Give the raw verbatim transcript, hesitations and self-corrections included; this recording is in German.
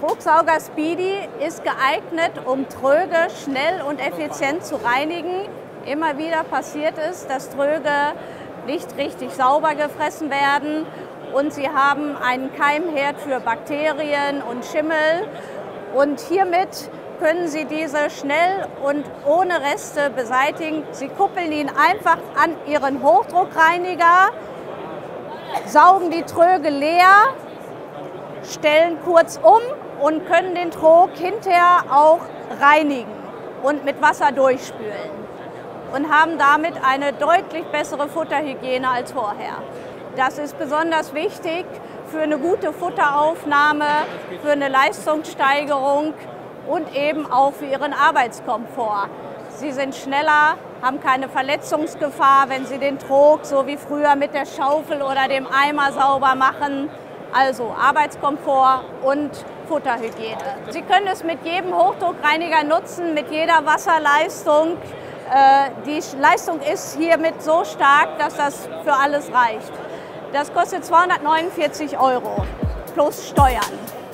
Drucksauger Speedy ist geeignet, um Tröge schnell und effizient zu reinigen. Immer wieder passiert es, dass Tröge nicht richtig sauber gefressen werden und sie haben einen Keimherd für Bakterien und Schimmel. Und hiermit können Sie diese schnell und ohne Reste beseitigen. Sie kuppeln ihn einfach an Ihren Hochdruckreiniger, saugen die Tröge leer, stellen kurz um und können den Trog hinterher auch reinigen und mit Wasser durchspülen und haben damit eine deutlich bessere Futterhygiene als vorher. Das ist besonders wichtig für eine gute Futteraufnahme, für eine Leistungssteigerung und eben auch für Ihren Arbeitskomfort. Sie sind schneller, haben keine Verletzungsgefahr, wenn Sie den Trog so wie früher mit der Schaufel oder dem Eimer sauber machen. Also Arbeitskomfort und Futterhygiene. Sie können es mit jedem Hochdruckreiniger nutzen, mit jeder Wasserleistung. Die Leistung ist hiermit so stark, dass das für alles reicht. Das kostet zweihundertneunundvierzig Euro plus Steuern.